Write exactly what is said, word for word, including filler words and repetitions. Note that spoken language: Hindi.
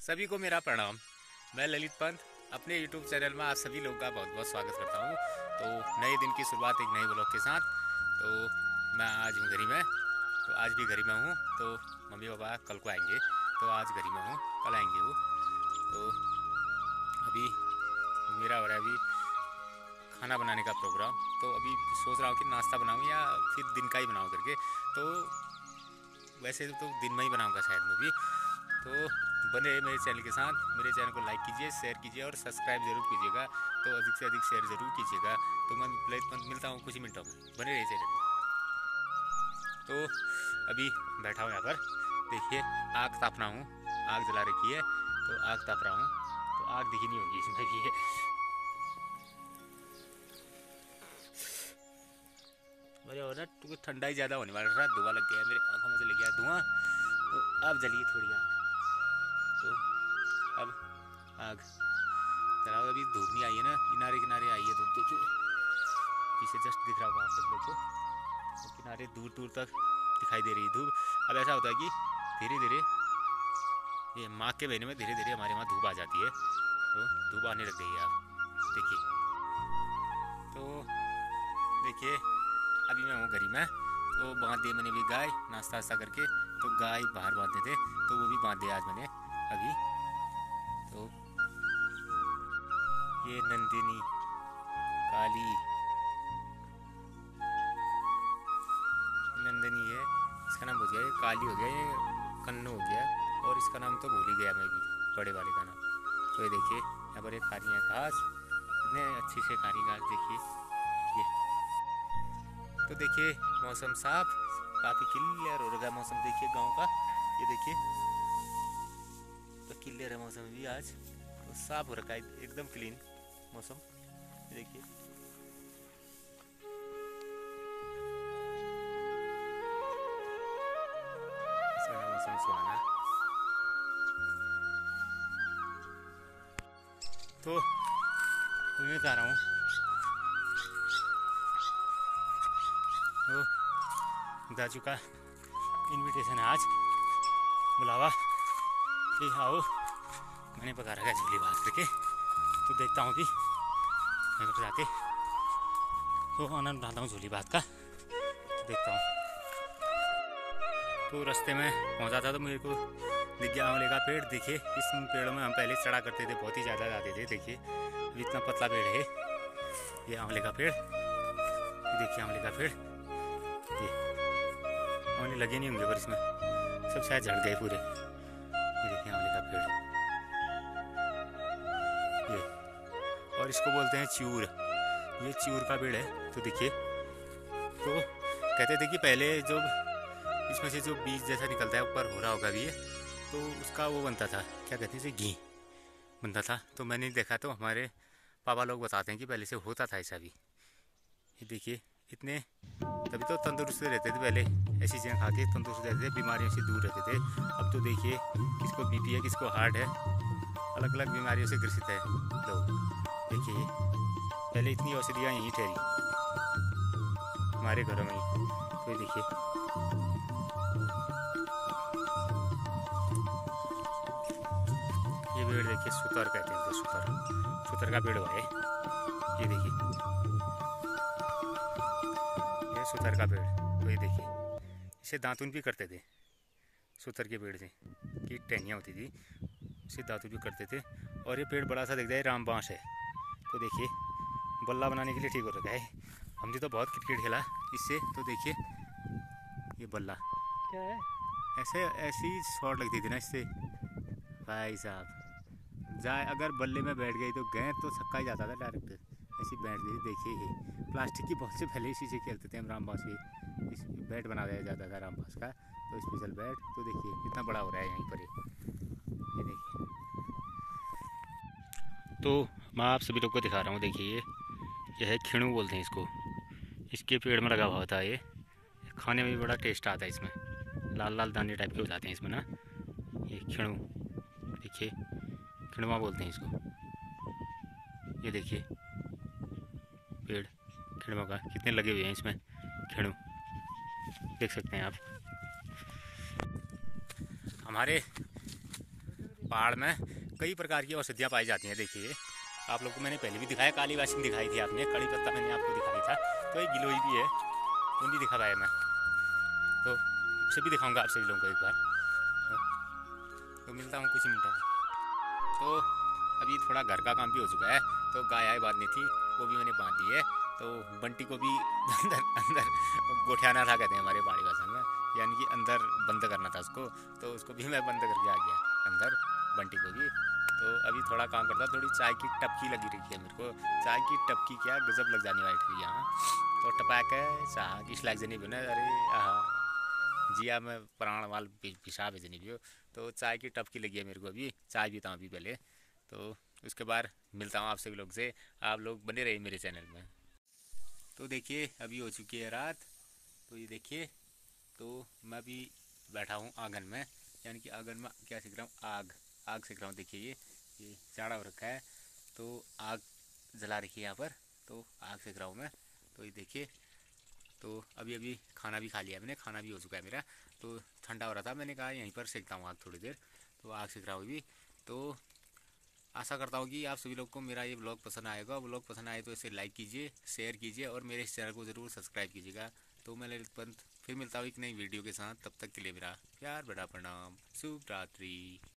सभी को मेरा प्रणाम। मैं ललित पंत अपने यूट्यूब चैनल में आप सभी लोगों का बहुत बहुत स्वागत करता हूँ। तो नए दिन की शुरुआत एक नए ब्लॉग के साथ। तो मैं आज हूँ घरी में, तो आज भी घरी में हूँ। तो मम्मी पापा कल को आएंगे, तो आज घरी में हूँ, कल आएंगे वो। तो अभी मेरा हो रहा है अभी खाना बनाने का प्रोग्राम। तो अभी सोच रहा हूँ कि नाश्ता बनाऊँ या फिर दिन का ही बनाऊँ करके। तो वैसे तो दिन में ही बनाऊँगा शायद मैं भी। तो बने रहे मेरे चैनल के साथ। मेरे चैनल को लाइक कीजिए, शेयर कीजिए और सब्सक्राइब जरूर कीजिएगा। तो अधिक से अधिक शेयर जरूर कीजिएगा। तो मैं ललित मिलता हूँ कुछ ही मिनटों में, बने रहिए चैनल में। तो अभी बैठा हूँ यहाँ पर, देखिए आग ताप रहा हूँ, आग जला रखी है तो आग ताप रहा हूँ। तो आग दिखी नहीं होगी इसमें भी है। अरे और ना तो ठंडा ही ज़्यादा होने वाला था, धुआं लग गया मेरे आँखों में से, लग गया धुआं। तो अब जलिए थोड़ी आग। तो अब आग चलाओ। अभी धूप नहीं आई है ना, किनारे किनारे आई है धूप, देखिए पीछे जस्ट दिख रहा होगा आप सब लोग को। तो किनारे दूर दूर तक दिखाई दे रही है धूप। अब ऐसा होता है कि धीरे धीरे ये माघ के महीने में धीरे धीरे हमारे वहाँ धूप आ जाती है। तो धूप आने लग गई है आप देखिए। तो देखिए अभी मैं हूँ घरी में। तो बांध दिए मैंने भी गाय, नाश्ता वास्ता करके। तो गाय बाहर बांधते थे तो वो भी बांध दिया आज मैंने अभी। तो ये नंदिनी, काली, नंदिनी है, इसका नाम भूल गया। ये काली हो गया, ये कन्नू हो गया, और इसका नाम तो भूल ही गया मैं भी, बड़े वाले का नाम। तो ये देखिए यहाँ पर एक खा रही है घास, इतने अच्छी से खा रही घास देखिए ये। तो देखिए मौसम साफ, काफ़ी क्लियर हो रहा है मौसम, देखिए गांव का ये देखिए। तो क्लियर है मौसम भी आज, तो साफ हो रखा है एकदम क्लीन मौसम, देखिए। मौसम सुहाना। तो मैं जा रहा हूँ। तो दाजू का इनविटेशन है आज, बुलावा कि आओ, मैंने पका रखा है झूली बात करके। तो देखता हूँ कि मैं तो जाके तो आनंद उठाता हूँ झूली बात का। तो देखता हूँ। तो रास्ते में पहुँचा था तो मेरे को दिख गया आंवले का पेड़। देखिए इस पेड़ में हम पहले चढ़ा करते थे, बहुत ही ज़्यादा जाते थे। देखिए इतना पतला पेड़ है ये आंवले का पेड़। देखिए आंवले का पेड़, ये आंवले लगे नहीं होंगे पर इसमें सब शायद झड़ गए पूरे। ये देखिए आंवले का पेड़ ये, और इसको बोलते हैं च्यूर। ये च्यूर का पेड़ है। तो देखिए, तो कहते थे कि पहले जो इसमें से जो बीज जैसा निकलता है ऊपर हो रहा होगा भी ये, तो उसका वो बनता था, क्या कहते हैं, घी बनता था। तो मैंने देखा, तो हमारे पापा लोग बताते हैं कि पहले से होता था ऐसा भी। ये देखिए इतने, तभी तो तंदुरुस्त रहते थे पहले, ऐसी चीज़ें खा के तंदुरुस्त रहते थे, बीमारियों से दूर रहते थे। अब तो देखिए किसको बीपी है, किसको हार्ट है, अलग अलग बीमारियों से ग्रसित है लोग। देखिए पहले इतनी औषधियाँ यहीं ठहरी हमारे घरों में ही। तो ये देखिए ये पेड़ देखिए, सुतर कहते हैं, तो सुतर सुतर का पेड़ हुआ है ये देखिए, ये सुतर का पेड़। तो ये देखिए इसे दातुन भी करते थे, सुतर के पेड़ से की टहनियाँ होती थी, इसे दातुन भी करते थे। और ये पेड़ बड़ा सा दिखता है, राम बांस है। तो देखिए बल्ला बनाने के लिए ठीक हो रखा है। हमने तो बहुत क्रिकेट खेला इससे। तो देखिए ये बल्ला क्या है, ऐसे ऐसी शॉट लगती थी ना इससे भाई साहब, जाए अगर बल्ले में बैठ गई तो गए तो छक्का ही जाता था डायरेक्ट, ऐसी बैठ गई। देखिए ये प्लास्टिक की बहुत से पहले इसी से खेलते थे हम, राम बांस के इस बैट बना दिया जाता था राम बांस का, तो स्पेशल बैट। तो देखिए कितना बड़ा हो रहा है यहीं पर ये देखिए। तो मैं आप सभी लोग को दिखा रहा हूँ, देखिए ये यह है खिणु बोलते हैं इसको, इसके पेड़ में लगा हुआ था ये। खाने में भी बड़ा टेस्ट आता है इसमें, लाल लाल दाने टाइप के हो जाते हैं इसमें ना, ये खिणु। देखिए खिणुआ बोलते हैं इसको। ये देखिए पेड़ खिणुआ का, कितने लगे हुए हैं इसमें खिणु, देख सकते हैं आप। हमारे पहाड़ में कई प्रकार की औषधियाँ पाई जाती हैं। देखिए आप लोग को मैंने पहले भी दिखाया, काली वासिन दिखाई थी आपने, कड़ी पत्ता मैंने आपको दिखाया था, तो एक गिलोई भी है वो नहीं दिखा पाया मैं, तो उसे भी दिखाऊंगा आप सभी लोगों को एक बार। तो मिलता हूँ कुछ ही मिनटों में। तो अभी थोड़ा घर का काम भी हो चुका है, तो गाय आय बांधनी थी वो भी मैंने बांध दी है। तो बंटी को भी अंदर अंदर गोठियाना था कहते हैं हमारे पहाड़ी भाषा में, यानी कि अंदर बंद करना था उसको, तो उसको भी मैं बंद करके आ गया अंदर, बंटी को भी। तो अभी थोड़ा काम करता, थोड़ी चाय की टपकी लगी रही है मेरे को, चाय की टपकी क्या गजब लग जानी वाली थी यहाँ। तो टपक है चाह किस लाग जनी भी ना, अरे आहा जिया मैं प्राण वाल पिशाब है जनी भी हो। तो चाय की टपकी लगी है मेरे को, अभी चाय पीता हूँ अभी पहले, तो उसके बाद मिलता हूँ आप सभी लोग से। आप लोग बने रहिए मेरे चैनल में। तो देखिए अभी हो चुकी है रात, तो ये देखिए, तो मैं भी बैठा हूँ आंगन में, यानी कि आंगन में क्या सीख रहा हूँ, आग आग सीख रहा हूँ। देखिए ये ये जाड़ा हो रखा है, तो आग जला रखी है यहाँ पर, तो आग सेक रहा हूँ मैं। तो ये देखिए, तो अभी अभी खाना भी खा लिया मैंने, खाना भी हो चुका है मेरा, तो ठंडा हो रहा था, मैंने कहा यहीं पर सेकता हूँ आग थोड़ी देर, तो आग सेक रहा हूँ अभी। तो आशा करता हूँ कि आप सभी लोग को मेरा ये ब्लॉग पसंद आएगा। ब्लॉग पसंद आए तो इसे लाइक कीजिए, शेयर कीजिए और मेरे इस चैनल को ज़रूर सब्सक्राइब कीजिएगा। तो मैं ललित पंत फिर मिलता हूँ एक नई वीडियो के साथ, तब तक के लिए मेरा प्यार बड़ा प्रणाम, शुभ रात्रि।